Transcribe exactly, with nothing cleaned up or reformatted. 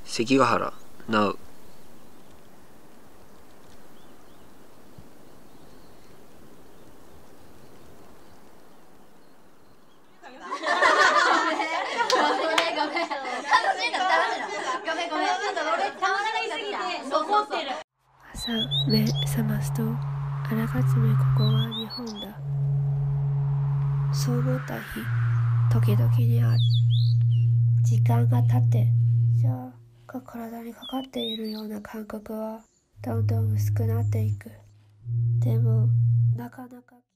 関ヶ原 Now。 朝目覚ますとあらかじめここは日本だ。そう思った日、時々にある。時間が経ってじゃあが体にかかっているような感覚はどんどん薄くなっていく。でもなかなか